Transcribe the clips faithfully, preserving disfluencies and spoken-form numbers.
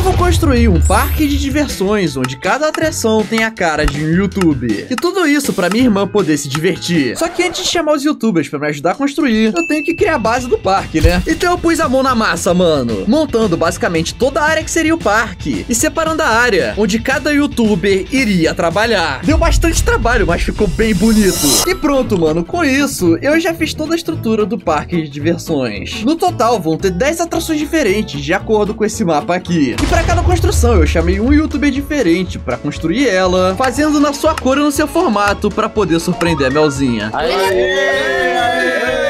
vou construir um parque de diversões onde cada atração tem a cara de um youtuber. E tudo isso pra minha irmã poder se divertir. Só que antes de chamar os youtubers pra me ajudar a construir, eu tenho que criar a base do parque, né? Então eu pus a mão na massa, mano, montando basicamente toda a área que seria o parque e separando a área onde cada youtuber iria trabalhar. Deu bastante trabalho, mas ficou bem bonito. E pronto, mano, com isso eu já fiz toda a estrutura do parque de diversões. No total vão ter dez atrações diferentes de acordo com esse mapa aqui. E para cada construção eu chamei um youtuber diferente para construir ela, fazendo na sua cor e no seu formato para poder surpreender a Melzinha. Aê, aê, aê.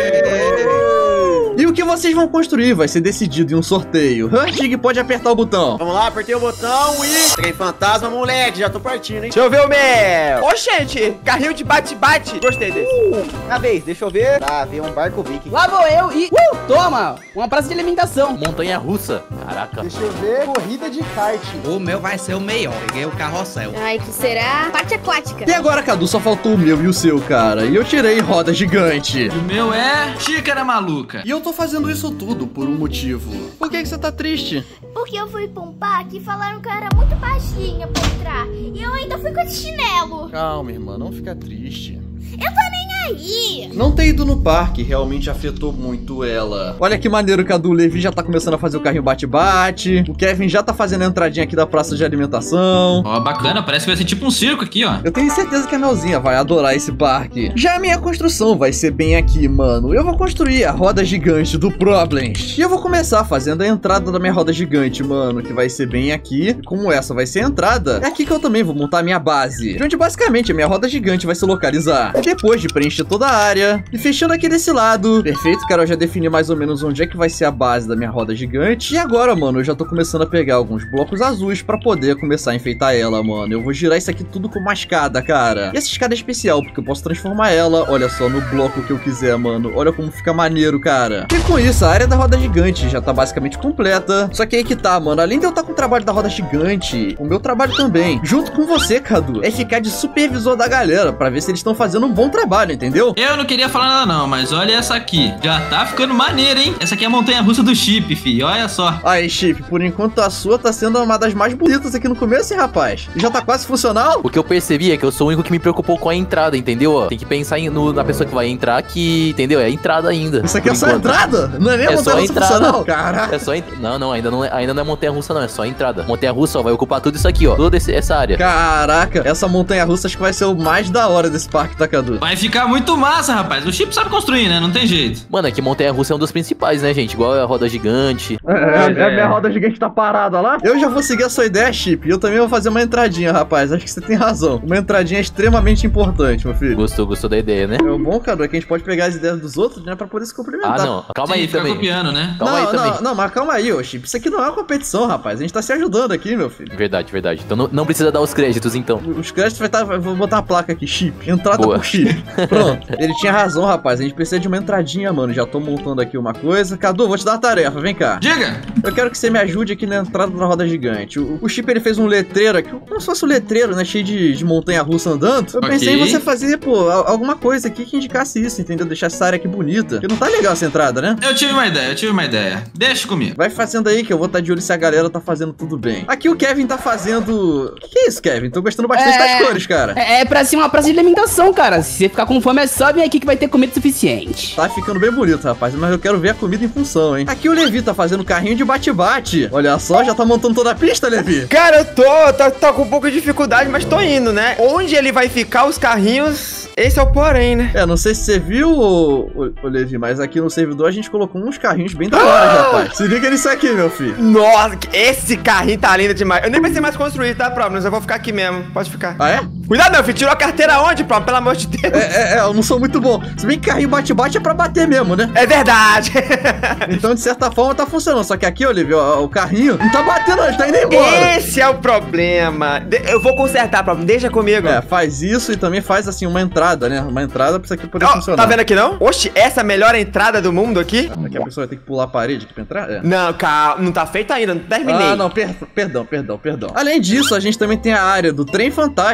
E o que vocês vão construir vai ser decidido em um sorteio. Hustig pode apertar o botão. Vamos lá, apertei o botão e... Trem fantasma, moleque, já tô partindo, hein? Deixa eu ver o meu. Ô, gente, carrinho de bate-bate. Gostei desse. Uh, minha vez, deixa eu ver. Tá, veio um barco viking. Lá vou eu e... Uh, toma, uma praça de alimentação. Montanha russa. Caraca. Deixa eu ver. Corrida de kart. O meu vai ser o melhor. Peguei o carrossel. Ai, que será? Parte aquática. E agora, Cadu, só faltou o meu e o seu, cara. E eu tirei roda gigante. O meu é xícara maluca. E eu tô fazendo isso tudo por um motivo. Por que que você tá triste? Porque eu fui pra um parque e falaram que eu era muito baixinha pra entrar. E eu ainda fui com esse chinelo. Calma, irmã, não fica triste. Eu tô nem aí. Não ter ido no parque realmente afetou muito ela. Olha que maneiro, Cadu. O Levi já tá começando a fazer o carrinho bate-bate. O Kevin já tá fazendo a entradinha aqui da praça de alimentação. Ó, bacana, parece que vai ser tipo um circo aqui, ó. Eu tenho certeza que a Melzinha vai adorar esse parque. Já a minha construção vai ser bem aqui, mano. Eu vou construir a roda gigante do Problems. E eu vou começar fazendo a entrada da minha roda gigante, mano, que vai ser bem aqui. Como essa vai ser a entrada, é aqui que eu também vou montar a minha base, de onde basicamente a minha roda gigante vai se localizar. E depois de preencher toda a área e fechando aqui desse lado, perfeito, cara, eu já defini mais ou menos onde é que vai ser a base da minha roda gigante. E agora, mano, eu já tô começando a pegar alguns blocos azuis pra poder começar a enfeitar ela, mano. Eu vou girar isso aqui tudo com uma escada, cara. E essa escada é especial, porque eu posso transformar ela, olha só, no bloco que eu quiser, mano. Olha como fica maneiro, cara. E com isso, a área da roda gigante já tá basicamente completa. Só que aí que tá, mano, além de eu estar com o trabalho da roda gigante, o meu trabalho também, junto com você, Cadu, é ficar de supervisor da galera, pra ver se eles estão fazendo um bom trabalho, entendeu? Eu não queria falar nada não, mas olha essa aqui. Já tá ficando maneira, hein? Essa aqui é a montanha-russa do Chip, fi. Olha só. Aí, Chip, por enquanto a sua tá sendo uma das mais bonitas aqui no começo, hein, rapaz? E já tá quase funcional? O que eu percebi é que eu sou o único que me preocupou com a entrada, entendeu? Tem que pensar em, no, na pessoa que vai entrar que, entendeu? É a entrada ainda. Isso aqui é só a entrada? Não é nem a é montanha-russa funcional? Caraca. É só ent... Não, não, ainda não é, ainda não é montanha-russa não, é só a entrada. Montanha-russa, ó, vai ocupar tudo isso aqui, ó. Toda esse, essa área. Caraca, essa montanha-russa acho que vai ser o mais da hora desse parque, tá, Cadu? Vai ficar muito massa, rapaz. O Chip sabe construir, né? Não tem jeito. Mano, é que montanha-russa é um dos principais, né, gente? Igual a roda gigante. É, é, é, a minha roda gigante tá parada lá. Eu já vou seguir a sua ideia, Chip. E eu também vou fazer uma entradinha, rapaz. Acho que você tem razão. Uma entradinha é extremamente importante, meu filho. Gostou, gostou da ideia, né? É o bom, Cadu, é que a gente pode pegar as ideias dos outros, né, pra poder se complementar. Ah, não. Calma Sim, aí fica também. copiando, né? Calma não, aí também. Não, não, mas calma aí, ô Chip. Isso aqui não é uma competição, rapaz. A gente tá se ajudando aqui, meu filho. Verdade, verdade. Então não, não precisa dar os créditos, então. Os créditos vai estar... Vou botar uma placa aqui, Chip. Entrada Boa. por Chip. Pronto. Ele tinha razão, rapaz. A gente precisa de uma entradinha, mano. Já tô montando aqui uma coisa. Cadu, vou te dar uma tarefa. Vem cá. Diga! Eu quero que você me ajude aqui na entrada da roda gigante. O, o Chip, ele fez um letreiro aqui. Como se fosse um letreiro, né? Cheio de, de montanha-russa andando. Eu Ok. pensei em você fazer, pô, alguma coisa aqui que indicasse isso, entendeu? Deixar essa área aqui bonita. Porque não tá legal essa entrada, né? Eu tive uma ideia, eu tive uma ideia. Deixa comigo. Vai fazendo aí que eu vou estar de olho se a galera tá fazendo tudo bem. Aqui o Kevin tá fazendo... O que, que é isso, Kevin? Tô gostando bastante É... das cores, cara. É, é pra ser uma praça de alimentação, cara. Se você ficar com fome, é só vir aqui que vai ter comida suficiente. Tá ficando bem bonito, rapaz, mas eu quero ver a comida em função, hein? Aqui o Levi tá fazendo carrinho de bate-bate. Olha só, já tá montando toda a pista, Levi. Cara, eu tô, tô, tô com um pouco de dificuldade, mas tô indo, né? Onde ele vai ficar os carrinhos, esse é o porém, né? É, não sei se você viu, ô, ô, ô, Levi, mas aqui no servidor a gente colocou uns carrinhos bem da hora, rapaz. Se liga nisso aqui, meu filho. Nossa, esse carrinho tá lindo demais. Eu nem pensei mais construir, tá, Problems? Eu vou ficar aqui mesmo, pode ficar. Ah, é? Cuidado, meu filho, tirou a carteira onde, Problems? Pelo amor de Deus. É, é, é, eu não sou muito bom. Se bem que carrinho bate-bate é pra bater mesmo, né? É verdade. Então, de certa forma, tá funcionando. Só que aqui, Olivia, o, o carrinho não tá batendo, ele tá indo embora. Esse é o problema. De- eu vou consertar, Problems. Deixa comigo. É, faz isso e também faz, assim, uma entrada, né? Uma entrada pra isso aqui poder Ó, funcionar. tá vendo aqui, não? Oxe, essa é a melhor entrada do mundo aqui? Aqui a pessoa vai ter que pular a parede aqui pra entrar? É. Não, calma, não tá feito ainda, não terminei. Ah, não, per- perdão, perdão, perdão. Além disso, a gente também tem a área do trem fantasma, que tá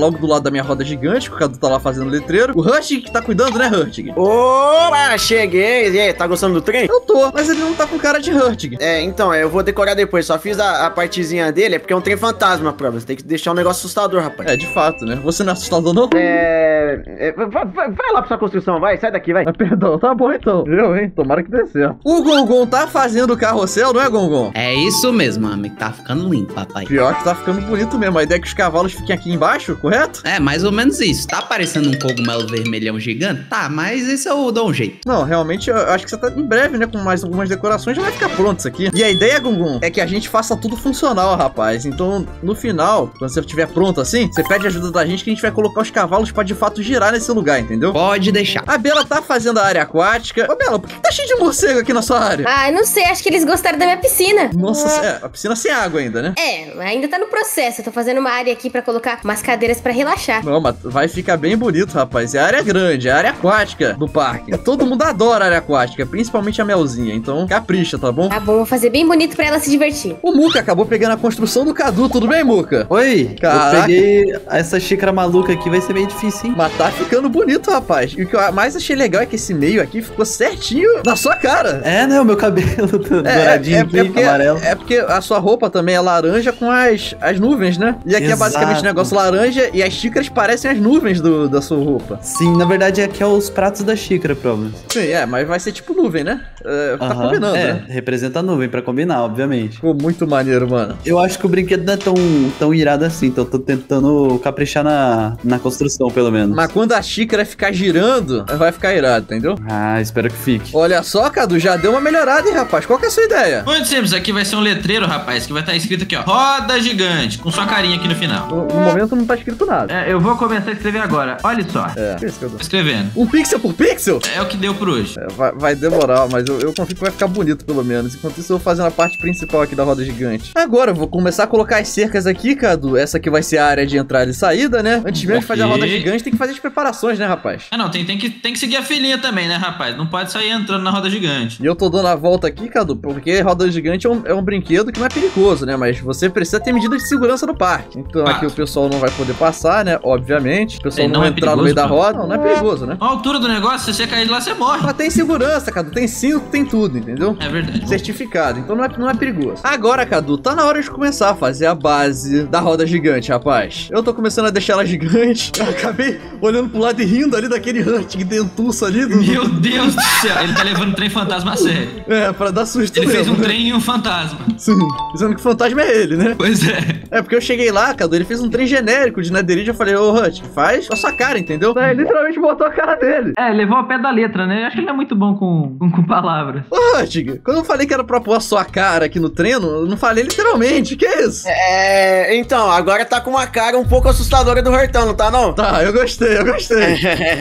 logo do lado da minha roda gigante, que o Cadu tá lá fazendo letreiro. O Hurtig que tá cuidando, né, Hurtig? Opa, cheguei. E aí, tá gostando do trem? Eu tô, mas ele não tá com cara de Hurtig. É, então, eu vou decorar depois. Só fiz a, a partezinha dele, é porque é um trem fantasma, pra você. Tem que deixar um negócio assustador, rapaz. É, de fato, né? Você não é assustador, não? É... é vai, vai, vai lá pra sua construção, vai. Sai daqui, vai. Ah, perdão, tá bom então. Eu, hein? Tomara que dê certo. O Gongon tá fazendo o carrossel, não é, Gongon? É isso mesmo, amigo. Tá ficando lindo, papai. Pior que tá ficando bonito mesmo. A ideia é que os cavalos fiquem aqui embaixo, correto? É, mais ou menos isso. Tá parecendo um cogumelo vermelhão gigante? Tá, mas esse eu dou um jeito. Não, realmente, eu acho que você tá em breve, né? Com mais algumas decorações, já vai ficar pronto isso aqui. E a ideia, Gongon, é que a gente faça tudo funcional, rapaz. Então, no final, quando você estiver pronto assim, você pede ajuda da gente que a gente vai colocar os cavalos pra de fato girar nesse lugar, entendeu? Pode deixar. A Bela tá fazendo a área aquática. Ô, Bela, por que tá cheio de morcego aqui na sua área? Ah, eu não sei, acho que eles gostaram da minha piscina. Nossa, é, a piscina sem água ainda, né? É, ainda tá no processo. Eu tô fazendo uma área aqui pra colocar umas cadeiras pra relaxar. Não, mas vai ficar bem bonito, rapaz. É a área grande, é a área aquática do parque. Todo mundo adora a área aquática, principalmente a Melzinha. Então, capricha, tá bom? Tá bom, vou fazer bem bonito pra ela se divertir. O Muca acabou pegando a construção do Cadu. Tudo bem, Muca? Oi, Caraca. eu peguei essa xícara maluca aqui, vai ser meio difícil, hein? Mas tá ficando bonito, rapaz. E o que eu mais achei legal é que esse meio aqui ficou certinho na sua cara. É, né? O meu cabelo douradinho é, é, aqui, é porque, amarelo. É porque a sua roupa também é laranja com as, as nuvens, né? E aqui Exato. é basicamente um negócio laranja e as xícaras parecem as nuvens do, da sua roupa. Sim, na verdade aqui é os pratos da xícara, Problems. Sim, é, mas vai ser tipo nuvem, né? É, tá Aham, combinando, é, né? representa a nuvem pra combinar, obviamente. Ficou muito maneiro, mano. Eu acho que o brinquedo não é tão, tão irado assim, então eu tô tentando caprichar na, na construção, pelo menos. Mas quando a xícara ficar girando, vai ficar irado, entendeu? Ah, espero que fique. Olha só, Cadu, já deu uma melhorada, hein, rapaz? Qual que é a sua ideia? Muito simples, aqui vai ser um letreiro, rapaz, que vai estar escrito aqui, ó, roda gigante, com sua carinha aqui no final. No, no momento não tá escrito nada. É, eu vou começar a escrever agora, olha só. É, isso que eu dou. Tô escrevendo. Um pixel por pixel? É o que deu por hoje. É, vai, vai demorar, mas eu, eu confio que vai ficar bonito, pelo menos. Enquanto isso, eu vou fazendo a parte principal aqui da roda gigante. Agora, eu vou começar a colocar as cercas aqui, Cadu. Essa aqui vai ser a área de entrada e saída, né? Antes mesmo de fazer a roda gigante, tem que fazer as preparações, né, rapaz? Ah, não, tem, tem, que, tem que seguir a filinha também, né, rapaz? Não pode sair entrando na roda gigante. E eu tô dando a volta aqui, Cadu, porque roda gigante é um, é um brinquedo que não é perigoso, né? Mas você precisa ter medidas de segurança no parque. Então Ah. aqui o pessoal não vai poder passar, né? Obviamente. O pessoal É, não, não vai é entrar no perigoso, meio da cara? roda. Não, não é perigoso, né? A altura do negócio, se você cair de lá, você morre. Mas tem segurança, Cadu. Tem cinto, tem tudo, entendeu? É verdade. Certificado, então não é, não é perigoso. Agora, Cadu, tá na hora de começar a fazer a base da roda gigante, rapaz. Eu tô começando a deixar ela gigante. Eu acabei olhando pro lado e rindo ali daquele Hurtig dentuço ali. Do... Meu Deus do céu, ele tá levando o trem fantasma a sério. É, pra dar susto Ele mesmo, fez um né? trem e um fantasma. Sim, pensando que o fantasma é ele, né? Pois é. É, porque eu cheguei lá, Cadu, ele fez um trem genérico de Netherite. Eu falei, ô, Hurtig, faz a sua cara, entendeu? É, ele literalmente botou a cara dele. É, levou a pé da letra, né? Acho que ele não é muito bom com, com, com palavras. Ô, Hurtig, quando eu falei que era pra pôr a sua cara aqui no treino, eu não falei literalmente. Que isso? É, então, agora tá com uma cara um pouco assustadora do Hortão, não tá não? Tá, eu gostei, eu gostei.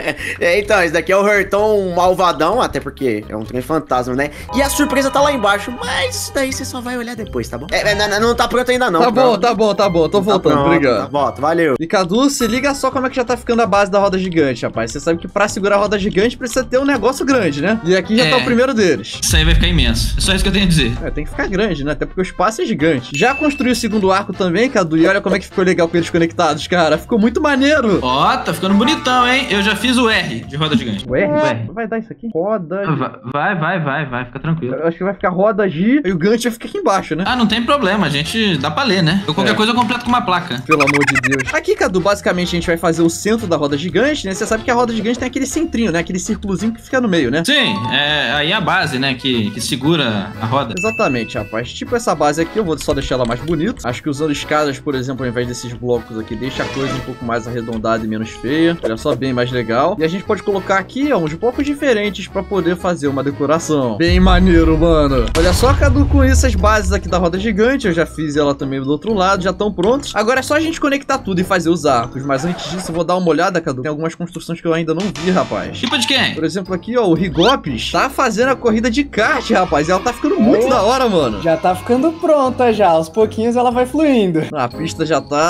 É, então, esse daqui é o Hortão malvadão, até porque é um trem fantasma, né? E a surpresa tá lá embaixo, mas isso daí você só vai olhar depois, tá bom? É, é, não, não tá pronto ainda não. Tá bom, pronto. tá bom, tá bom, tô voltando, Tá pronto, obrigado. Tá, volta, valeu. E Cadu, se liga só como é que já tá ficando a base da roda gigante, rapaz. Você sabe que pra segurar a roda gigante precisa ter um negócio grande, né? E aqui já É. tá o primeiro deles. Isso aí vai ficar imenso. É só isso que eu tenho a dizer. É, tem que ficar grande, né? Até porque o espaço é gigante. Já construiu o segundo arco também, Cadu, e olha como é que ficou legal com eles conectados, cara. Ficou muito maneiro. Ó, tá ficando bonitão, hein? Eu já fiz o R de roda gigante. O R? O R. Vai dar isso aqui? Roda... Vai, vai, vai, vai, fica tranquilo. Eu acho que vai ficar roda G e o gancho vai ficar aqui embaixo, né? Ah, não tem problema, a gente dá pra ler, né? Eu, qualquer É. coisa eu completo com uma placa. Pelo amor de Deus. Aqui, Cadu, basicamente a gente vai fazer o centro da roda gigante, né? Você sabe que a roda gigante tem aquele centrinho, né? Aquele círculozinho que fica no meio, né? Sim, é aí a base, né? Que, que segura a roda. Exatamente, rapaz. Tipo essa base aqui, eu vou só deixar ela mais bonita. Acho que usando escadas, por exemplo, ao invés desses blocos aqui, deixa a coisa um pouco mais arredondada e menos feia. Olha só, bem mais legal. E a gente pode colocar aqui, ó, uns blocos diferentes pra poder fazer uma decoração. Bem maneiro, mano. Olha só, Cadu, com isso, as bases aqui da roda gigante, eu já fiz ela também do outro lado, já estão prontos. Agora é só a gente conectar tudo e fazer os arcos. Mas antes disso, eu vou dar uma olhada, Cadu. Tem algumas construções que eu ainda não vi, rapaz. Tipo de quem? Por exemplo, aqui, ó, o Rigopes tá fazendo a corrida de kart, rapaz. E ela tá ficando muito da hora, mano. Já tá ficando pronta já, aos pouquinhos ela vai fluindo. A pista já tá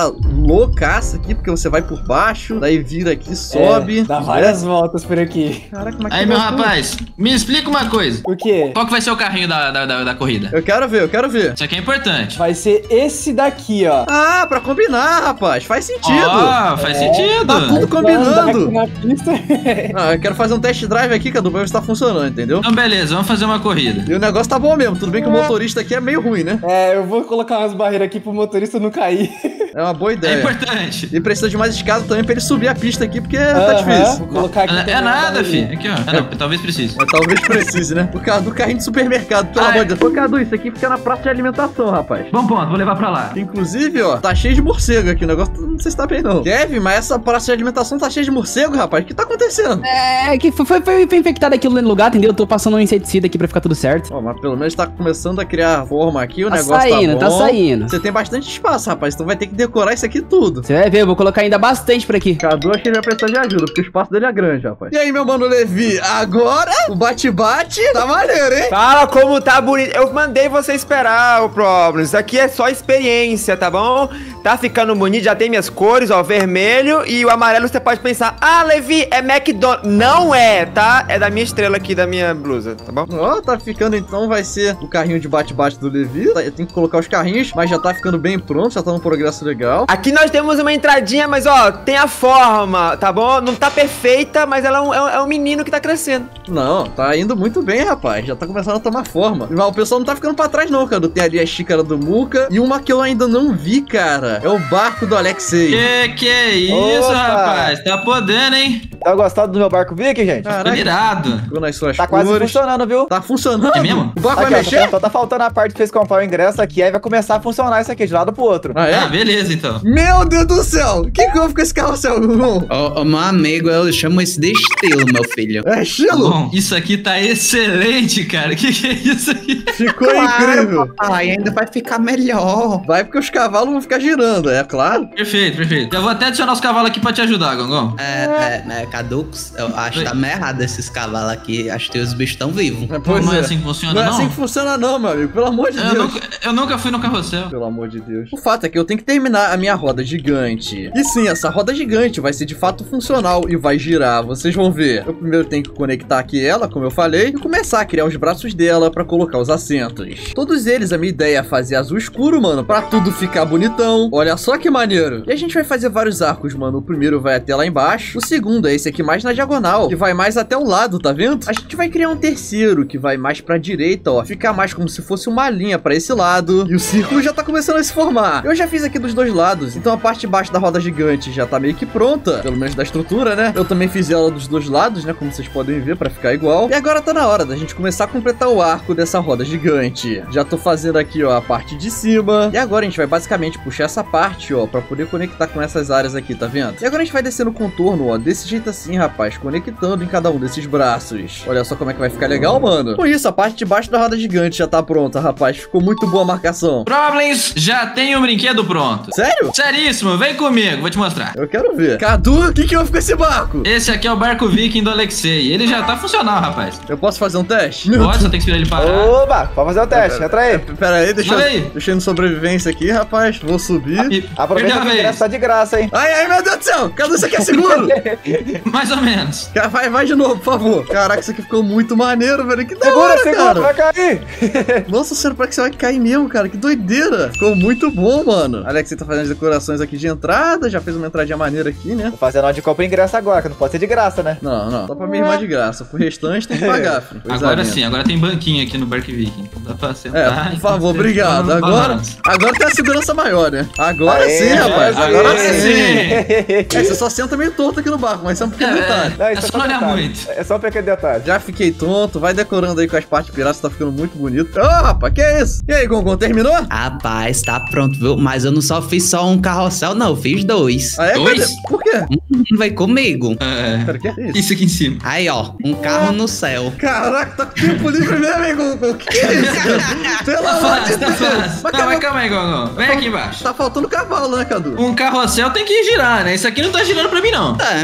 loucaça aqui, porque você vai por baixo, daí vira aqui, sobe. É, dá várias voltas por aqui. Caraca, mas Aí, meu rapaz, me explica uma coisa. O quê? Qual que vai ser o carrinho da, da, da, da corrida? Eu quero ver, eu quero ver. Isso aqui é importante. Vai ser esse daqui, ó. Ah, pra combinar, rapaz. Faz sentido. Ó, faz sentido. Tá tudo combinando. Na pista. Ah, eu quero fazer um test drive aqui, Cadu, pra ver se tá funcionando, entendeu? Então, beleza, vamos fazer uma corrida. E o negócio tá bom mesmo. Tudo bem que o motorista aqui é meio ruim, né? É, eu vou colocar umas barreiras aqui pro motorista não cair. É uma boa É ideia. importante. E precisa de mais escada também pra ele subir a pista aqui, porque tá Aham, difícil. Vou colocar aqui. É, também é uma nada, barreirinha. filho. Aqui, ó. Ah, não, talvez precise. Mas talvez precise, né? O Cadu, carrinho de supermercado, pelo Ai. amor de Deus. Ô, Cadu, isso aqui fica na praça de alimentação, rapaz. Bom ponto, vou levar pra lá. Inclusive, ó, tá cheio de morcego aqui. O negócio não sei se tá bem, não. Kevin, mas essa praça de alimentação tá cheia de morcego, rapaz. O que tá acontecendo? É, que foi, foi, foi, foi infectado aquilo no lugar, entendeu? Eu tô passando um inseticida aqui pra ficar tudo certo. Ó, mas pelo menos tá começando a criar forma aqui. O Tá negócio saindo, tá bom. tá saindo. Você tem bastante espaço, rapaz. Então vai ter que decorar isso aqui tudo. Você vai ver, eu vou colocar ainda bastante por aqui. Cadu, acho que ele vai precisar de ajuda, porque o espaço dele é grande, rapaz. E aí, meu mano Levi, agora o bate-bate tá maneiro, hein? Fala como tá bonito. Eu mandei você esperar o Problems. Isso aqui é só experiência, tá bom? Tá ficando bonito, já tem minhas cores, ó, vermelho e o amarelo você pode pensar, ah, Levi, é McDonald's. Não é, tá? É da minha estrela aqui, da minha blusa, tá bom? Ó, tá ficando então, vai ser o carrinho de bate-bate do Levi. Tá, eu tenho que colocar os carrinhos, mas já tá ficando bem pronto, já tá num progresso legal. Aqui nós temos uma entradinha, mas ó, tem a forma, tá bom? Não tá perfeita, mas ela é um, é um- é um menino que tá crescendo. Não, tá indo muito bem, rapaz. Já tá começando a tomar forma. Mas o pessoal não tá ficando pra trás, não, cara. Tem ali a xícara do Muca. E uma que eu ainda não vi, cara. É o barco do Alexei. Que que é isso, Opa. rapaz? Tá podendo, hein? Tá gostado do meu barco Viking, gente? Tô Caraca, irado. ficou nas suas Tá quase cores. funcionando, viu? Tá funcionando? É mesmo? O barco Aqui, vai ó, mexer? só tá faltando a parte que fez comprar o ingresso aqui, aí vai começar a funcionar isso aqui de lado pro outro. Ah, é? Ah, beleza, então. Meu Deus do céu! O que que houve com esse carrossel, Gugu? Ó, ó, meu amigo, eu chamo isso de estilo, meu filho. É estilo? Bom, isso aqui tá excelente, cara. Que que é isso aqui? Ficou incrível. Papai, ainda vai ficar melhor. Vai porque os cavalos vão ficar girando, é claro. Perfeito, perfeito. Eu vou até adicionar os cavalos aqui pra te ajudar, Gongão. É, é, é, Caducos, eu acho que tá meio errado esses cavalos aqui. Acho que os bichos estão vivos. É, Pô, pois não é é. assim que funciona, Não é não? assim que funciona não, meu amigo. Pelo amor de Eu Deus. nunca, eu nunca fui no carrossel. Pelo amor de Deus. O fato é que eu tenho que terminar a minha roda gigante. E sim, essa roda gigante vai ser de fato funcional e vai girar. Vocês vão ver. Eu primeiro tenho que conectar aqui ela, como eu falei, e começar a criar os braços dela pra colocar os assentos. Todos eles, a minha ideia é fazer azul escuro, mano, pra tudo ficar bonitão. Olha só que maneiro. E a gente vai fazer vários arcos, mano. O primeiro vai até lá embaixo. O segundo é esse aqui mais na diagonal, que vai mais até o lado, tá vendo? A gente vai criar um terceiro, que vai mais pra direita, ó. Ficar mais como se fosse uma linha pra esse lado. E o círculo já tá começando a se formar. Eu já fiz aqui dos dois lados, então a parte de baixo da roda gigante já tá meio que pronta. Pelo menos da estrutura, né? Eu também fiz ela dos dois lados, né? Como vocês podem ver, pra ficar igual. E agora tá na hora da gente começar a completar o arco dessa roda gigante. Já tô fazendo aqui, ó, a parte de cima. E agora a gente vai basicamente puxar essa parte, ó, pra poder conectar com essas áreas aqui, tá vendo? E agora a gente vai descer no contorno, ó, desse jeito assim, rapaz, conectando em cada um desses braços. Olha só como é que vai ficar legal, mano. Com isso, a parte de baixo da roda gigante já tá pronta, rapaz. Ficou muito boa a marcação. Problems, já tem o brinquedo pronto. Sério? Seríssimo, vem comigo, vou te mostrar. Eu quero ver. Cadu, o que que houve com esse barco? Esse aqui é o barco Viking do Alexei. Ele já tá funcional, rapaz. Eu posso fazer um teste? Pode, só tem que esperar ele parar. Oba, vamos fazer o teste, entra aí. Pera aí, deixa Manda eu, aí. deixa eu ir no sobrevivência aqui, rapaz. Vou subir. E- Aproveita Primeira que o vez. ingresso tá de graça, hein. Ai, ai, meu Deus do céu. Cadu, isso aqui é seguro. Mais ou menos. Cara, Vai, vai de novo, por favor. Caraca, isso aqui ficou muito maneiro, velho. Que da Segura, hora, segura, cara. vai cair. Nossa senhora, parece que você vai cair mesmo, cara. Que doideira. Ficou muito bom, mano. Alex, você tá fazendo as decorações aqui de entrada. Já fez uma entradinha maneira aqui, né? Vou fazer a nota de compra e ingresso agora, que não pode ser de graça, né? Não, não. Só pra minha irmã de graça. Pro restante tem que pagar, filho. Coisa Agora linda. sim, agora tem banquinho aqui no Barco Viking. Dá pra sentar. É, por favor, obrigado. Não Agora, balança. agora tem a segurança maior, né? Agora Aê, sim, rapaz. aê, Agora aê. sim. É, você só senta meio torto aqui no barco, mas isso é um pequeno É, detalhe. Não, É isso só não olhar detalhe. muito. É só um pequeno detalhe. Já fiquei tonto, vai decorando aí com as partes piratas, tá ficando muito bonito. Ô, rapaz, que é isso? E aí, Gongon, terminou? Rapaz, tá pronto, viu? Mas eu não só fiz só um carrossel, não. Eu fiz dois. Ah, é? Dois? Cadê? Por quê? Um vai comigo. É, Cara, que é isso? isso aqui em cima. Aí, ó. Um carro no céu. Caraca, tá com tempo livre mesmo, hein, Gongon? Que é isso, cara? Pelo Tá amor de fácil, tá Deus. fácil. Mas, Não, cara, mas calma aí, Gongão. Vem aqui embaixo. tá faltando cavalo, né, Cadu? Um carrossel tem que girar, né? Isso aqui não tá girando pra mim, não. É, mas aí é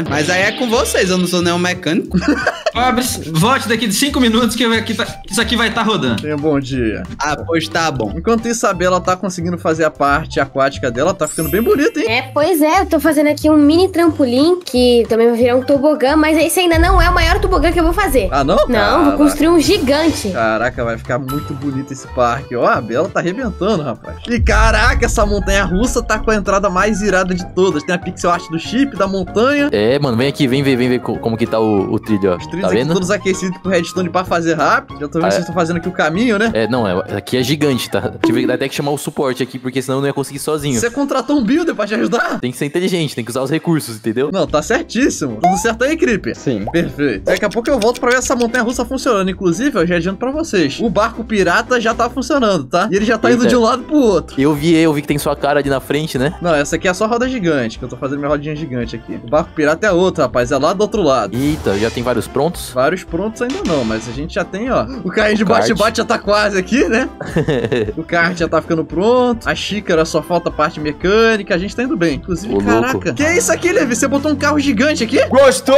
é com vocês, eu não sou nenhum mecânico. Fabris, volte daqui de cinco minutos que, eu- que tá- que isso aqui vai estar rodando. Tenha um bom dia. Ah, pois tá bom. Enquanto isso, a Bela tá conseguindo fazer a parte aquática dela, tá ficando bem bonita, hein? É, pois é, eu tô fazendo aqui um mini trampolim, que também vai virar um tobogã, mas esse ainda não é o maior tobogã que eu vou fazer. Ah, não? Não, Caraca. vou construir um gigante. Caraca, vai ficar muito bonito esse parque. Ó, a Bela tá arrebentando, rapaz. E caraca, essa montanha russa tá com a entrada mais irada de todas. Tem a pixel art do chip, da montanha. É, mano, vem aqui, vem ver, vem ver co- como que tá o, o trilho, ó. Os trilhos Tá aqui vendo? todos aquecidos com redstone pra fazer rápido. Já tô vendo Ah, que é? vocês estão fazendo aqui o caminho, né? É, não, é, aqui é gigante, tá? Tive até que chamar o suporte aqui, porque senão eu não ia conseguir sozinho. Você contratou um builder pra te ajudar? Tem que ser inteligente, tem que usar os recursos, entendeu? Não, tá certíssimo. Tudo certo aí, Creeper? Sim. Perfeito. Daqui a pouco eu volto pra ver essa montanha russa funcionando. Inclusive, eu já adianto pra vocês. O barco pirata já tá funcionando, tá? E ele já tá indo Eita. de um lado pro outro. Eu vi, eu vi que tem sua cara ali na frente, né? Não, essa aqui é só roda gigante, que eu tô fazendo minha rodinha gigante aqui. O barco pirata é outro, rapaz. É lá do outro lado. Eita, já tem vários prontos? Vários prontos ainda não, mas a gente já tem, ó. O carrinho de O kart. bate-bate já tá quase aqui, né? O kart já tá ficando pronto. A xícara só falta a parte mecânica. A gente tá indo bem. Inclusive, Ô, caraca. louco. Que é isso aqui, Levi? Você botou um carro gigante aqui? Gostou?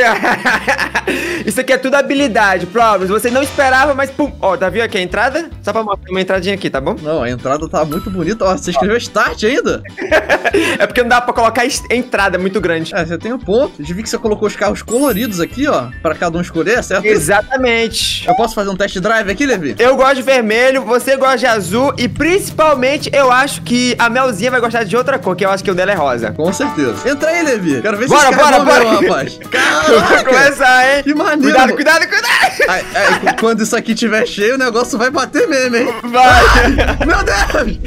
Isso aqui é tudo habilidade, Problems. Você não esperava, mas pum. Ó, tá vendo aqui a entrada? Só pra mostrar uma entradinha aqui, tá bom? Não, a entrada tá muito bonita. Ó, você escreveu start ainda? É porque não dá pra colocar es- entrada muito grande. É, você tem um ponto. Eu vi que você colocou os carros coloridos aqui, ó. Pra cada um escolher, certo? Exatamente. Eu posso fazer um test drive aqui, Levi? Eu gosto de vermelho, você gosta de azul e principalmente eu acho que a Melzinha vai gostar de outra cor, que eu acho que o dela é rosa. Com certeza. Entra aí, Levi. Quero ver se Bora, esse cara é bora, bom bora. mesmo, rapaz. Vamos Caraca! começar, hein? Que maneiro. Cuidado, cuidado, cuidado! Ai, ai, quando isso aqui tiver cheio, o negócio vai bater mesmo, hein? Vai! Meu Deus!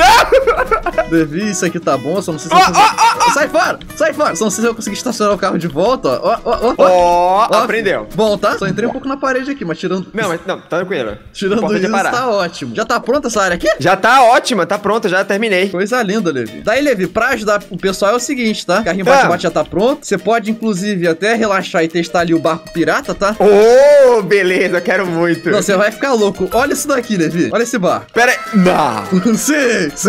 Não! Levi, isso aqui tá bom, só não sei se Ó, eu consigo... Sai fora! Sai fora! Só não sei se eu conseguir estacionar o carro de volta, ó. Ó, ó, ó. Ó, Ó, aprendeu. Bom, tá? Só entrei um pouco na parede aqui, mas tirando... Não, mas não, tá tranquilo. Tirando Importante é isso, parar. tá ótimo. Já tá pronta essa área aqui? Já tá ótima, tá pronta, já terminei. Coisa linda, Levi. Daí, Levi, pra ajudar o pessoal é o seguinte, tá? Carrinho Ah. bate-bate já tá pronto. Você pode, inclusive, até relaxar e testar ali o barco pirata, tá? Ô, beleza, quero muito. Não, você vai ficar louco. Olha isso daqui, Levi. Olha esse barco. Pera aí. Não. Sim, sim.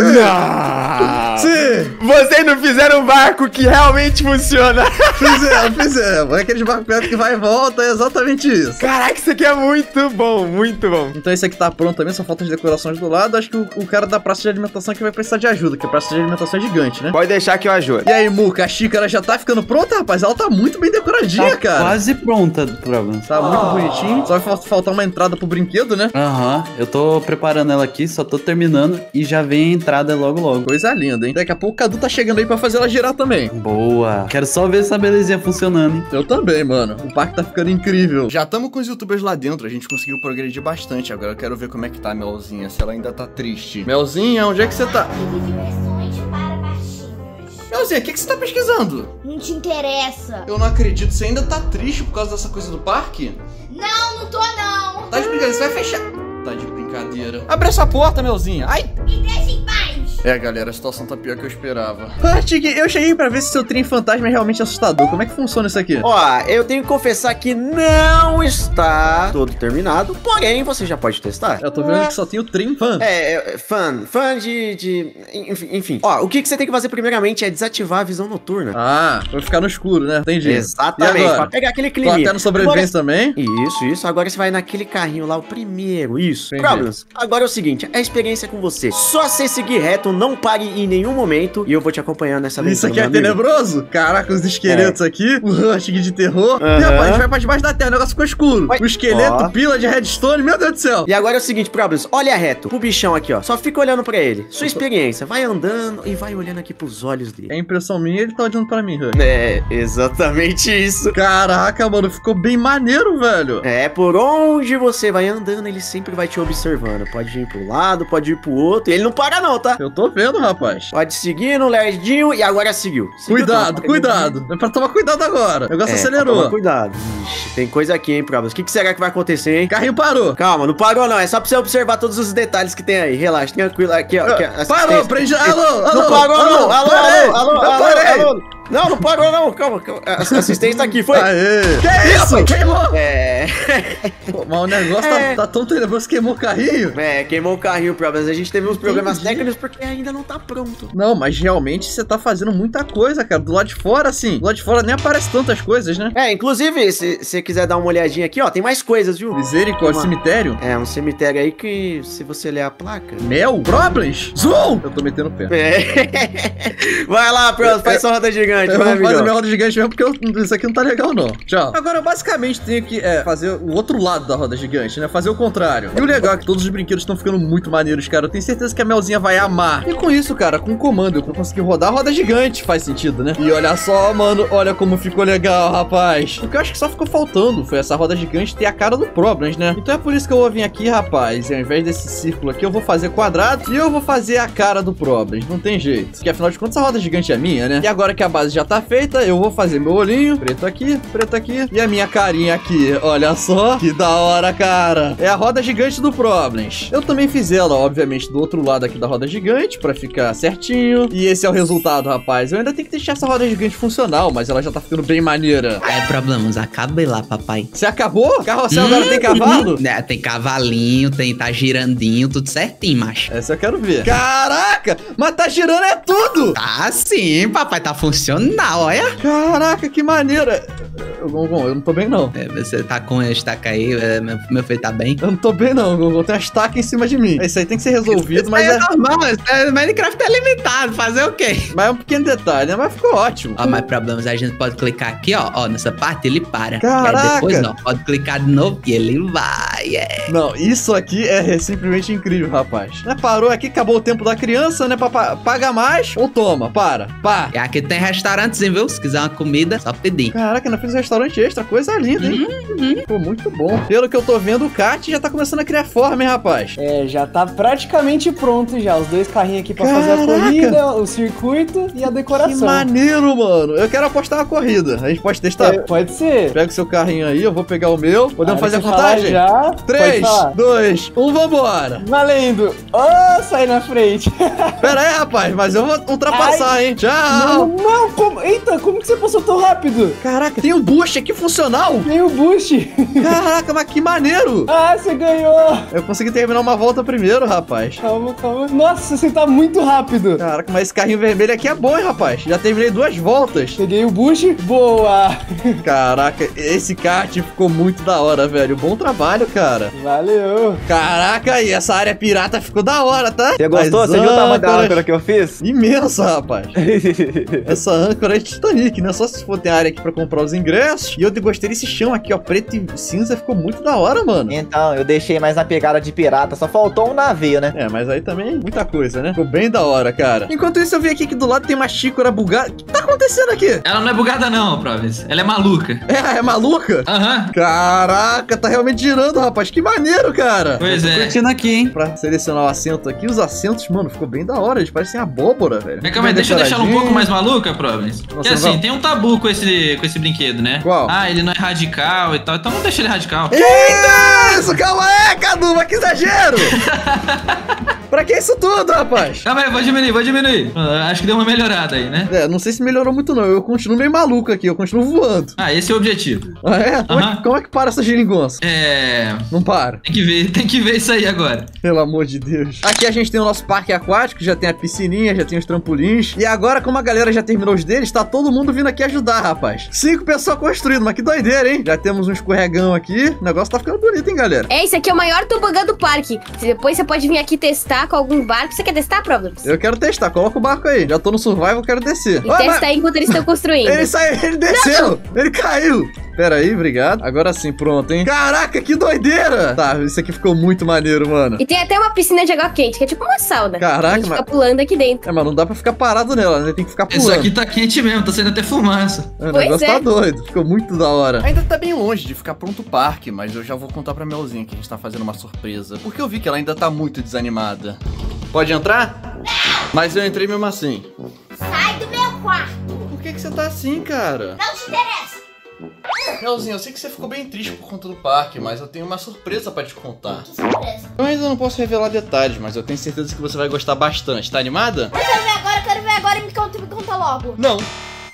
Não. Sim. Vocês não fizeram um barco que realmente funciona. Fizemos, fizemos. É aquele barco pirata que vai e volta, é exatamente isso. Caraca, isso aqui é muito bom, muito bom. Então esse aqui tá pronto também, só falta as decorações do lado. Acho que o, o cara da praça de alimentação que vai precisar de ajuda, que a praça de alimentação é gigante, né? Pode deixar que eu ajudo. E aí, Muca, a xícara já tá ficando pronta, rapaz? Ela tá muito bem decoradinha, Tá cara. quase pronta, Problems. Tá muito bonitinho. Só vai fal- faltar uma entrada pro brinquedo, né? Aham, eu tô preparando ela aqui, só tô terminando e já vem a entrada logo logo. Coisa linda, hein? Daqui a pouco o Cadu tá chegando aí pra fazer ela girar também. Boa. Quero só ver essa belezinha funcionando, hein? Eu também, mano. O parque tá ficando incrível. Já estamos com os youtubers lá dentro, a gente conseguiu progredir bastante. Agora eu quero ver como é que tá a Melzinha, se ela ainda tá triste. Melzinha, onde é que você tá? Diversões para baixinhos. Melzinha, o que, que você tá pesquisando? Não te interessa. Eu não acredito, você ainda tá triste por causa dessa coisa do parque? Não, não tô não. Tá de brincadeira, você vai fechar. Tá de brincadeira. Abre essa porta, Melzinha. Ai! Me deixa em paz. É, galera, a situação tá pior que eu esperava. Ah, Tig, eu cheguei pra ver se seu trem fantasma é realmente assustador. Como é que funciona isso aqui? Ó, eu tenho que confessar que não está todo terminado, porém você já pode testar. Eu tô vendo que só tem o trem fan. É, é, fã, fã de, de enfim, enfim. Ó, o que, que você tem que fazer primeiramente é desativar a visão noturna. Ah, vai ficar no escuro, né? Entendi. Exatamente, E agora? pra pegar aquele Tô clima. até no sobrevivência também? Isso, isso. Agora você vai naquele carrinho lá, o primeiro, isso. Entendi. Problems. Agora é o seguinte, a experiência é com você. Só você seguir reto, não pare em nenhum momento e eu vou te acompanhando nessa aventura. Isso aqui é meu amigo. tenebroso? Caraca, os esqueletos aqui, o Rustig de terror. Aham. E rapaz, a gente vai pra debaixo da terra, o negócio ficou escuro. Oi. O esqueleto, Ó. pila de redstone, meu Deus do céu. E agora é o seguinte, Problems, olha reto pro bichão aqui, ó. Só fica olhando pra ele. Sua experiência, vai andando e vai olhando aqui pros olhos dele. É impressão minha, ele tá olhando pra mim, Rustig. É, exatamente isso. Caraca, mano, ficou bem maneiro, velho. É, por onde você vai andando, ele sempre vai te observando. Pode ir pro lado, pode ir pro outro. E ele não para não, tá? Eu tô vendo, rapaz. Pode seguir no lerdinho e agora seguiu. Seguiu Cuidado, tudo. cuidado. É pra tomar cuidado agora. O negócio É, acelerou. toma cuidado. Ixi, tem coisa aqui, hein, Problems. O que, que será que vai acontecer, hein? Carrinho parou. Calma, não parou não. É só pra você observar todos os detalhes que tem aí. Relaxa, tranquilo. Aqui, ó. Aqui, ó, Parou, assistência. prende. Alô, alô. Não parou, não. Alô, parei. alô, alô, Eu alô, parei. alô. Não, não parou não, calma, calma. A assistente tá aqui, foi. Aê! Que isso? Queimou! É... Pô, mas o negócio É. tá, tá tão tenebroso que queimou o carrinho. É, queimou o carrinho, Problems. A gente teve uns problemas técnicos porque ainda não tá pronto. Não, mas realmente você tá fazendo muita coisa, cara. Do lado de fora, assim. Do lado de fora nem aparece tantas coisas, né? É, inclusive, se você quiser dar uma olhadinha aqui, ó, tem mais coisas, viu? Misericórdia, Uma- cemitério? É, um cemitério aí que, se você ler a placa... Mel? Problems? Zoom! Eu tô metendo o pé. É. Vai lá, Problems, faz sua roda gigante, Eu vai, vou fazer amigão. minha roda gigante mesmo, porque eu- isso aqui não tá legal, não. Tchau. Agora, eu basicamente, tenho que é, fazer o outro lado da roda gigante, né? Fazer o contrário. E o legal é que todos os brinquedos estão ficando muito maneiros, cara. Eu tenho certeza que a Melzinha vai amar. E com isso, cara, com o comando, eu consegui rodar a roda gigante. Faz sentido, né? E olha só, mano, olha como ficou legal, rapaz. O que eu acho que só ficou faltando foi essa roda gigante ter a cara do Problems, né? Então é por isso que eu vou vir aqui, rapaz, e ao invés desse círculo aqui, eu vou fazer quadrado e eu vou fazer a cara do Problems. Não tem jeito. Porque afinal de contas, a roda gigante é minha, né? E agora que a base já tá feita, eu vou fazer meu olhinho, preto aqui, preto aqui, e a minha carinha aqui. Olha só, que da hora, cara. É a roda gigante do Problems. Eu também fiz ela, obviamente, do outro lado aqui da roda gigante, pra ficar certinho. E esse é o resultado, rapaz. Eu ainda tenho que deixar essa roda gigante funcional, mas ela já tá ficando bem maneira. É, Problems, acaba lá, papai. Você acabou? Carrossel agora tem cavalo? É, tem cavalinho, tem tá girandinho, tudo certinho, macho. Essa eu quero ver. Caraca! Mas tá girando é tudo! Tá sim, papai, tá funcional, olha. Caraca, que maneira! Gongon, eu não tô bem, não. É, você tá com a estaca aí, é, meu, meu filho tá bem? Eu não tô bem, não, Gongon. Tem uma estaca em cima de mim. Isso aí tem que ser resolvido, Isso mas aí é é... normal, é, Minecraft é limitado, fazer o quê? Mas é um pequeno detalhe, né? Mas ficou ótimo. Ó, mas Problems, a gente pode clicar aqui, ó, ó, nessa parte ele para. Caraca! E aí depois, ó, pode clicar de novo e ele vai, é. Não, isso aqui é simplesmente incrível, rapaz. Né, parou aqui, acabou o tempo da criança, né? Pra pa- pagar mais ou toma, para, pá. E aqui tem restaurantezinho, viu? Se quiser uma comida, só pedir. Caraca, ainda fiz um restaurante extra, coisa linda, hein? Ficou muito bom. Pelo que eu tô vendo, o kart já tá começando a criar forma, hein, rapaz? É, já tá praticamente pronto já. Os dois carrinhos aqui pra Caraca! fazer a corrida, o circuito e a Que decoração. maneiro, mano. Eu quero apostar uma corrida. A gente pode testar? É, pode ser. Pega o seu carrinho aí, eu vou pegar o meu. Podemos Hora fazer a que você falar contagem? Já, três, pode falar. dois, um, vambora. Valendo! Ô, sai na frente! Pera aí, rapaz, mas eu vou ultrapassar, Ai. hein? Tchau! Não, não, como? Eita, como que você passou tão rápido? Caraca, tem um boost aqui funcional? Tem o boost! Caraca, mas que maneiro! Ah, você ganhou! Eu consegui terminar uma volta primeiro, rapaz. Calma, calma. Nossa, você tá muito rápido! Caraca, mas esse carrinho vermelho aqui é bom, hein, rapaz? Já terminei duas voltas. Peguei o boost, boa! Caraca, esse kart ficou muito da hora, velho. Bom trabalho, cara. Valeu! Caraca, e essa área pirata ficou da hora, tá? Você gostou? As Você viu o tamanho da âncoras- âncora que eu fiz? Imensa, rapaz. Essa âncora é Titanic, né? Só se for ter área aqui pra comprar os ingressos. E eu gostei desse chão aqui, ó. Preto e cinza ficou muito da hora, mano. Então, eu deixei mais na pegada de pirata, só faltou um navio, né? É, mas aí também muita coisa, né? Ficou bem da hora, cara. Enquanto isso, eu vi aqui que do lado tem uma xícara bugada. O que tá acontecendo aqui? Ela não é bugada não, Provis. Ela é maluca. É, é maluca? Aham. Caraca, tá realmente girando, rapaz. Que maneiro, cara. Pois é. Curtindo aqui, hein? Pra selecionar o assento aqui, os assentos, mano, ficou bem da hora. Eles parecem abóbora, velho. Mas calma aí, deixa eu deixar ela um pouco mais maluca, Provis. Nossa, Porque assim, vamos. tem um tabu com esse, com esse brinquedo, né? Qual? Ah, ele não é radical e tal. Então não deixa ele radical. Eita! Isso, calma aí, Cadu, mas que exagero! Pra que isso tudo, rapaz? Calma aí, vou diminuir, vou diminuir. Ah, acho que deu uma melhorada aí, né? É, não sei se melhorou muito não, eu continuo meio maluco aqui, eu continuo voando. Ah, esse é o objetivo. Ah, é? Como, é Aham. que, como é que para essa geringonça? É... Não para. Tem que ver, tem que ver isso aí agora. Pelo amor de Deus. Aqui a gente tem o nosso parque aquático, já tem a piscininha, já tem os trampolins. E agora, como a galera já terminou os deles, tá todo mundo vindo aqui ajudar, rapaz. Cinco pessoas construindo, mas que doideira, hein? Já temos um escorregão aqui. O negócio tá ficando bonito, hein, galera? É, esse aqui é o maior tobogã do parque. Depois você pode vir aqui testar com algum barco. Você quer testar, Problems? Eu quero testar, coloca o barco aí. Já tô no survival, quero descer. E Ah, testa mas- aí enquanto eles estão construindo. Ele saiu, ele desceu, ele caiu. Pera aí, obrigado. Agora sim, pronto, hein? Caraca, que doideira! Tá, isso aqui ficou muito maneiro, mano. E tem até uma piscina de água quente, que é tipo uma sauna. Caraca, A gente mas- fica pulando aqui dentro. É, mas não dá pra ficar parado nela, né? Tem que ficar Isso pulando. aqui tá quente mesmo, tá saindo até fumaça. O Pois negócio é. tá doido, ficou muito da hora. Ainda tá bem longe de ficar pronto o parque, mas eu já vou contar pra Melzinha que a gente tá fazendo uma surpresa. Porque eu vi que ela ainda tá muito desanimada. Pode entrar? Mas eu entrei mesmo assim. Sai do meu quarto. Por que que você tá assim, cara? Não te interessa. Melzinha, eu sei que você ficou bem triste por conta do parque, mas eu tenho uma surpresa pra te contar. Que surpresa. Eu ainda não posso revelar detalhes, mas eu tenho certeza que você vai gostar bastante. Tá animada? Eu quero ver agora, eu quero ver agora e me conta, me conta logo. Não.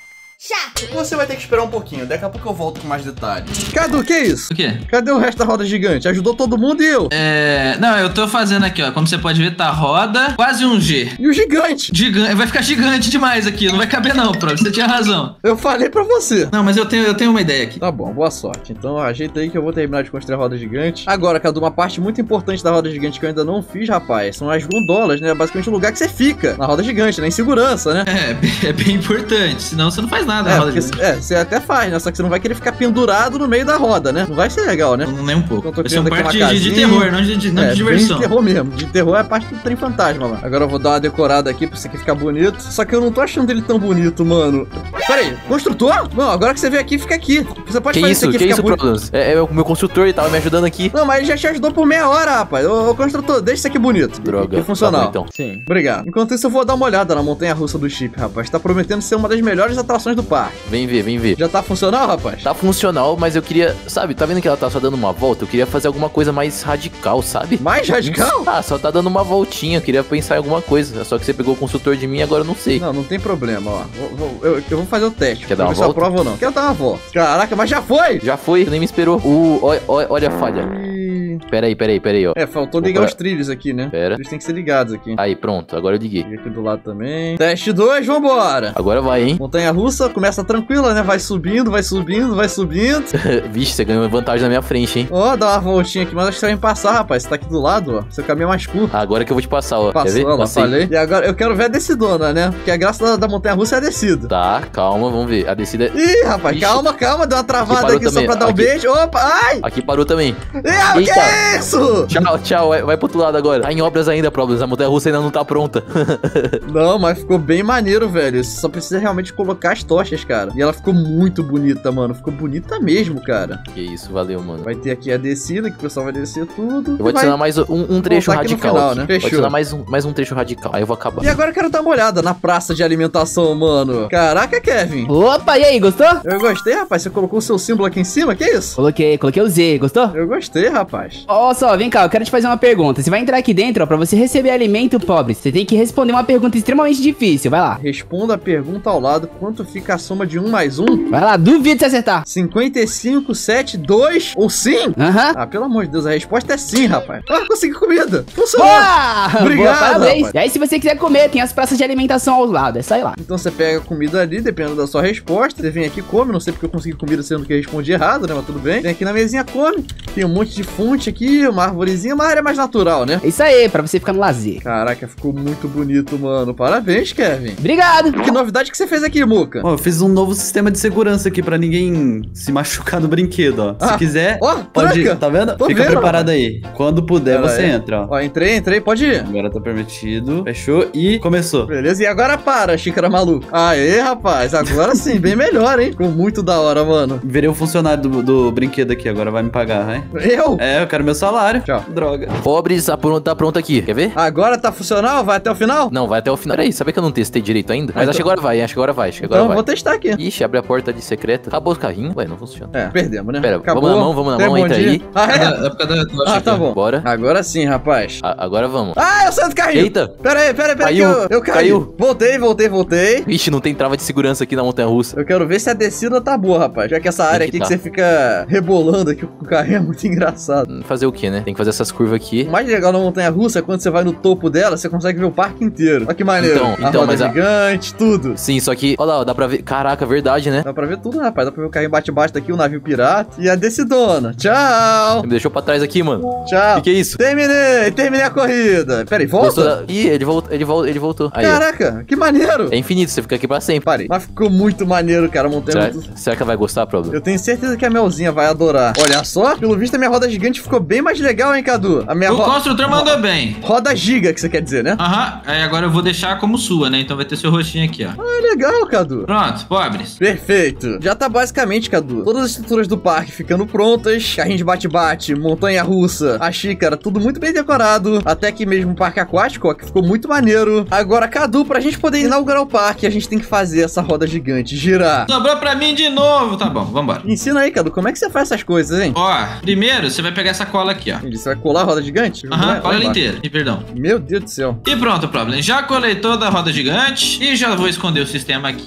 Chato. Você vai ter que esperar um pouquinho, daqui a pouco eu volto com mais detalhes. Cadu, que isso? O quê? Cadê o resto da roda gigante? Ajudou todo mundo e eu? É... Não, eu tô fazendo aqui, ó. Como você pode ver, tá roda quase um G. E o gigante? Gigante. Vai ficar gigante demais aqui. Não vai caber não, Pro. Você tinha razão. Eu falei pra você. Não, mas eu tenho, eu tenho uma ideia aqui. Tá bom, boa sorte. Então ajeita aí que eu vou terminar de construir a roda gigante. Agora, Cadu, uma parte muito importante da roda gigante que eu ainda não fiz, rapaz, são as gondolas, né? Basicamente o lugar que você fica na roda gigante, né? Em segurança, né? É, é bem importante. Senão você não faz nada É, na roda porque, gigante. é, você até faz, né? Só que você não vai querer ficar pendurado no meio da roda, né? Não vai ser legal, né? Não, nem um pouco. Então, Vai ser um criando aqui parte uma de, de casinha. terror, não de, de, não é, de diversão. De terror mesmo. De terror é a parte do trem fantasma, mano. Agora eu vou dar uma decorada aqui pra isso aqui ficar bonito. Só que eu não tô achando ele tão bonito, mano. Pera aí, construtor? Não, agora que você veio aqui, fica aqui. Você pode Que fazer isso? isso aqui Que ficar isso, bonito. Problems? É, é o meu construtor, ele tava me ajudando aqui. Não, mas ele já te ajudou por meia hora, rapaz. Ô, ô construtor, deixa isso aqui bonito. Droga. E funcional. Tá bom, então. Sim. Obrigado. Enquanto isso, eu vou dar uma olhada na montanha-russa do chip, rapaz. Tá prometendo ser uma das melhores atrações do parque. Vem ver, vem ver. Já tá funcional, rapaz? Tá funcional, mas eu queria, sabe, tá vendo que ela tá só dando uma volta? Eu queria fazer alguma coisa mais radical, sabe? Mais radical? Ah, só tá dando uma voltinha, eu queria pensar em alguma coisa. Só que você pegou o consultor de mim e agora eu não sei. Não, não tem problema, ó. Vou- vou- eu, eu vou fazer o teste. Quer dar pra uma ver se eu volta? aprovo ou não. Quero dar uma volta. Caraca, mas já foi! Já foi, nem me esperou. Uh, olha, olha, olha a falha. Ih. Pera aí, pera aí, pera aí, ó. É, faltou ligar Agora- os trilhos aqui, né? Pera. Eles têm que ser ligados aqui. Aí, pronto, agora eu liguei. E aqui do lado também. Teste dois, vambora! Agora vai, hein? Montanha-russa começa tranquila, né? Vai subindo, vai subindo, vai subindo. Vixe, você ganhou vantagem na minha frente, hein? Ó, dá uma voltinha aqui, mas acho que você vai me passar, rapaz. Você tá aqui do lado, ó. Seu caminho é mais curto. Agora que eu vou te passar, ó. Quer Passou, ver? ela, Passei. falei. E agora eu quero ver a descidona, né? Porque a graça da, da montanha-russa é a descida. Tá, calma, vamos ver. A descida. Ih, rapaz, Ixi. calma, calma. Deu uma travada parou aqui, só também. pra dar um Aqui. beijo. Opa, ai! Aqui parou também. Ih, que Eita. é isso? Tchau, tchau. Vai, vai pro outro lado agora. Tá em obras ainda, Problems. A montanha-russa ainda não tá pronta. Não, mas ficou bem maneiro, velho. Você só precisa realmente colocar as tochas, cara. E ela ficou muito bonita, mano. Ficou bonita mesmo, cara. Que isso, valeu, mano. Vai ter aqui a descida, que o pessoal vai descer tudo. Eu vou e vai- adicionar mais um, um trecho voltar aqui no radical final, aqui. né? Vou Fechou. adicionar mais um, mais um trecho radical. Aí eu vou acabar. E agora eu quero dar uma olhada na praça de alimentação, mano. Caraca, Kevin. Opa, e aí, gostou? Eu gostei, rapaz. Você colocou o seu símbolo aqui em cima, que isso? Coloquei, coloquei o Z, gostou? Eu gostei, rapaz. Ó só, vem cá, eu quero te fazer uma pergunta. Você vai entrar aqui dentro, ó, pra você receber alimento pobre. Você tem que responder uma pergunta extremamente difícil, vai lá. Responda a pergunta ao lado. Quanto fica a soma de um mais um? Vai lá, duvido você acertar. cinquenta e cinco, sete, dois ou sim? Aham. Ah, pelo amor de Deus, a resposta é sim, rapaz. Ah, consegui comida. Funcionou. Boa! Obrigado, Boa, parabéns. rapaz. E aí, se você quiser comer, tem as praças de alimentação ao lado, é só ir lá. Então você pega a comida ali, dependendo da sua resposta. Você vem aqui, come. Não sei porque eu consegui comida sendo que eu respondi errado, né? Mas tudo bem. Vem aqui na mesinha, come. Tem um monte de fonte aqui, uma arvorezinha, uma área mais natural, né? É isso aí, pra você ficar no lazer. Caraca, ficou muito bonito, mano. Parabéns, Kevin. Obrigado. Que novidade que você fez aqui, Muca? Ó, eu fiz um novo sistema de segurança aqui pra ninguém se machucar no brinquedo, ó. Se Ah, quiser, ó, pode ir, tranca. tá vendo? Tô Fica vendo, preparado aí. Quando puder, Pera você aí. entra, ó. Ó, entrei, entrei, pode ir. Agora tá permitido. Fechou e começou. Beleza, e agora para, xícara maluca. Aê, rapaz, agora sim, bem melhor, hein? Ficou muito da hora, mano. Virei o funcionário do, do brinquedo aqui, agora vai me pagar, né? Eu? É, eu quero meu salário. Tchau. Droga. Pobres, tá pronto, tá pronto aqui. Quer ver? Agora tá funcional? Vai até o final? Não, vai até o final. Peraí, sabia que eu não testei direito ainda? Mas então- acho que agora vai, acho que agora vai, acho que agora Então vai. vou testar aqui. Ixi, abre a porta de secreta. Acabou os carrinhos? Ué, não funciona. É, perdemos, né? Pera, Acabou. vamos na mão, vamos na Tem mão, bom entra dia. aí. Ah, é? É por causa da tocha Ah, aqui, tá ó. bom. Bora. Agora sim, rapaz. A- agora vamos. Ah, eu saí do carrinho. Eita. Pera aí, pera aí, pera aí. Caiu, que Eu, eu caí. caiu. Voltei, voltei, voltei. Ixi, não tem trava de segurança aqui na montanha-russa. Eu quero ver se a descida tá boa, rapaz. Já que essa área que aqui tá. que você fica rebolando aqui com o carrinho é muito engraçado. Fazer o que, né? Tem que fazer essas curvas aqui. O mais legal na montanha-russa é quando você vai no topo dela, você consegue ver o parque inteiro. Olha que maneiro. Então, a então, roda mas a- gigante, tudo. Sim, só que, olha lá, ó, dá pra ver. Caraca, verdade, né? Dá pra ver tudo, rapaz. Dá pra ver o carrinho bate-bate daqui, o navio pirata. E a decidona. Tchau. Me deixou pra trás aqui, mano. Tchau. Que que é isso? Terminei, terminei a corrida. Pera aí, Gostou volta. da- Ih, ele voltou, ele voltou, ele voltou. Aí, ó. Caraca, que maneiro. É infinito, você fica aqui pra sempre. Parei. Mas ficou muito maneiro, cara. A montanha Será, muito... será que ela vai gostar, Problem? Eu tenho certeza que a Melzinha vai adorar. Olha só, pelo visto a minha roda gigante ficou bem mais legal, hein, Cadu? A minha O ro- construtor mandou bem. roda giga, que você quer dizer, né? Aham, aí agora eu vou deixar como sua, né? Então vai ter seu rostinho aqui, ó. Ah, legal, Cadu. Pronto, pobres. Perfeito. Já tá basicamente, Cadu, todas as estruturas do parque ficando prontas. Carrinho de bate-bate, montanha-russa, a xícara, tudo muito bem decorado. Até que mesmo o parque aquático, ó, que ficou muito maneiro. Agora, Cadu, pra gente poder inaugurar o parque, a gente tem que fazer essa roda gigante girar. Sobrou pra mim de novo. Tá bom, vambora. Ensina aí, Cadu, como é que você faz essas coisas, hein? Ó, primeiro você vai pegar essa cola aqui, ó. Você vai colar a roda gigante? Aham, Vai- cola vai ela lá. inteira. E perdão. Meu Deus do céu. E pronto, Problem. Já colei toda a roda gigante. E já vou esconder o sistema aqui, ó.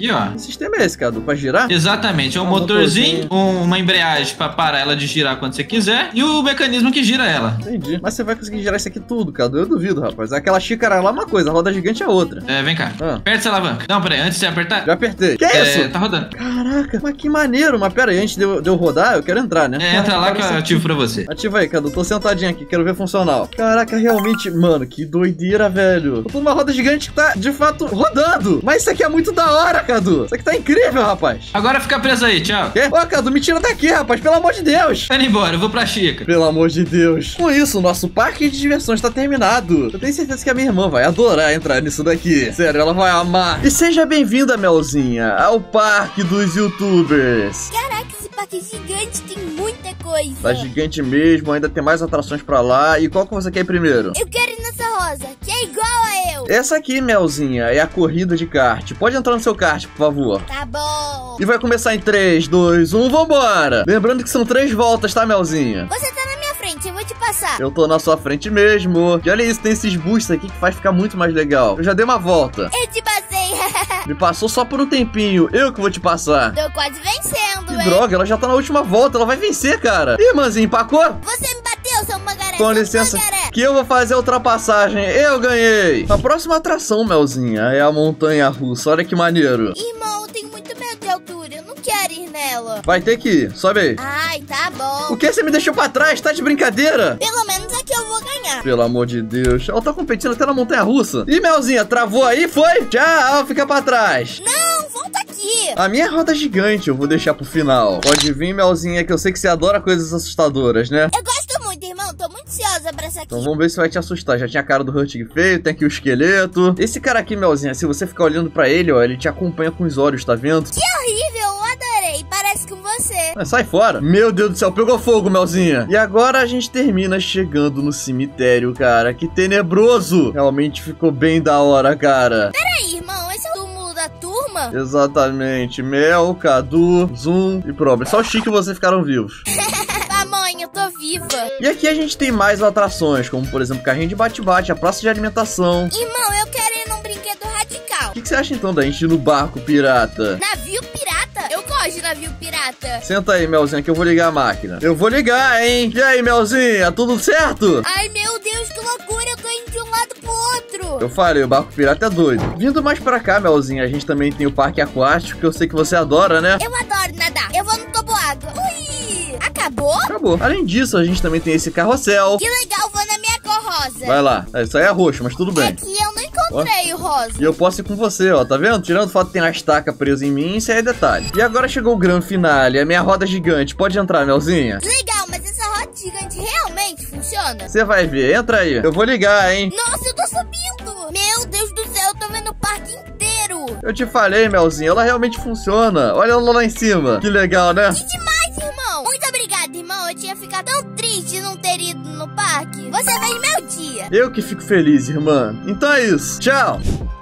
sistema é esse, Cadu? Pra girar? Exatamente, é um Ah, motorzinho, motorzinho. um- uma embreagem pra parar ela de girar quando você quiser e o mecanismo que gira ela. Entendi. Mas você vai conseguir girar isso aqui tudo, Cadu. Eu duvido, rapaz. Aquela xícara lá é uma coisa, a roda gigante é outra. É, vem cá. Ah. Aperta essa alavanca. Não, peraí, antes de você apertar. Já apertei. Que é, isso? Tá rodando. Caraca, mas que maneiro. Mas pera aí, antes de eu, de eu rodar, eu quero entrar, né? É, entra lá que eu Caraca, ativo pra você. Ativa aí, Cadu. Tô sentadinho aqui, quero ver funcional. Caraca, realmente, mano, que doideira, velho. Eu tô numa roda gigante que tá, de fato, rodando. Mas isso aqui é muito da hora, Cadu. Isso aqui tá incrível, rapaz. Agora fica preso aí, tchau. Quê? Ó, Cadu, me tira daqui, rapaz, pelo amor de Deus. Vai embora, eu vou pra xícara. Pelo amor de Deus. Com isso, o nosso parque de diversões tá terminado. Eu tenho certeza que a minha irmã vai adorar entrar nisso daqui. Sério, ela vai amar. E seja bem-vinda, Melzinha, ao parque dos youtubers. Caraca, esse parque gigante tem muita coisa. Tá gigante mesmo, ainda tem mais atrações pra lá. E qual que você quer ir primeiro? Eu quero ir nessa rosa, que é igual a eu. Essa aqui, Melzinha, é a corrida de kart. Pode entrar no seu kart, por favor. Tá bom. E vai começar em três, dois, um, vambora! Lembrando que são três voltas, tá, Melzinha? Você tá na minha frente, eu vou te passar. Eu tô na sua frente mesmo. E olha isso, tem esses boosts aqui que faz ficar muito mais legal. Eu já dei uma volta. Eu te passei. Me passou só por um tempinho. Eu que vou te passar. Tô quase vencendo, Que hein? droga, ela já tá na última volta.Ela vai vencer, cara. Ih, irmãzinha, empacou? Você me bateu, seu mangaré. Com seu licença, mangaré. que eu vou fazer a ultrapassagem. Eu ganhei. A próxima atração, Melzinha, é a montanha russa. Olha que maneiro. Irmão, eu tenho muito medo de altura. Eu não quero ir nela. Vai ter que ir. Sobe aí. Ai, tá bom. O que? Você me deixou pra trás? Tá de brincadeira? Pelo menos aqui eu vou ganhar. Pelo amor de Deus. Ela tá competindo até na montanha russa. Ih, Melzinha, travou aí? Foi? Tchau, fica pra trás. Não, volta aqui. A minha roda gigante eu vou deixar pro final. Pode vir, Melzinha, que eu sei que você adora coisas assustadoras, né? Eu gosto muito, irmão. Tô muito ansiosa pra essa aqui. Então vamos ver se vai te assustar. Já tinha a cara do Hurtig feio, tem aqui o esqueleto. Esse cara aqui, Melzinha, se você ficar olhando pra ele, ó, ele te acompanha com os olhos, tá vendo? Que horrível, eu adorei. Parece com você. Ah, sai fora. Meu Deus do céu, pegou fogo, Melzinha. E agora a gente termina chegando no cemitério, cara. Que tenebroso. Realmente ficou bem da hora, cara. Peraí, irmão. Esse é o túmulo da turma? Exatamente. Mel, Cadu, Zoom e Problem. Só o Chique e você ficaram vivos. Ah, mãe, eu tô viva. E aqui a gente tem mais atrações, como por exemplo, carrinho de bate-bate, a praça de alimentação. Irmão, eu quero ir num brinquedo radical. O que, que você acha então da gente ir no barco pirata? Navio pirata? Eu gosto de navio pirata. Senta aí, Melzinha, que eu vou ligar a máquina. Eu vou ligar, hein? E aí, Melzinha, tudo certo? Ai, meu Deus, que loucura. Eu tô indo de um lado pro outro. Eu falei, o barco pirata é doido. Vindo mais pra cá, Melzinha, a gente também tem o parque aquático, que eu sei que você adora, né? Eu adoro nadar. Eu vou no toboágua. Ui! Acabou? Acabou. Além disso, a gente também tem esse carrossel. Que legal, vou na minha cor rosa. Vai lá. Isso aí é roxo, mas tudo bem. É que eu não encontrei o rosa. E eu posso ir com você, ó, tá vendo? Tirando o fato que tem uma estaca presa em mim, isso aí é detalhe. E agora chegou o grande finale, a minha roda gigante. Pode entrar, Melzinha? Legal, mas essa roda gigante realmente funciona? Você vai ver, entra aí. Eu vou ligar, hein? Nossa, eu tô subindo. Meu Deus do céu, eu tô vendo o parque inteiro. Eu te falei, Melzinha, ela realmente funciona. Olha ela lá em cima. Que legal, né? Que demais, irmão. Muito obrigada, irmão. Eu tinha ficado tão triste de não ter ido no parque. Você fez meu dia. Eu que fico feliz, irmã. Então é isso. Tchau.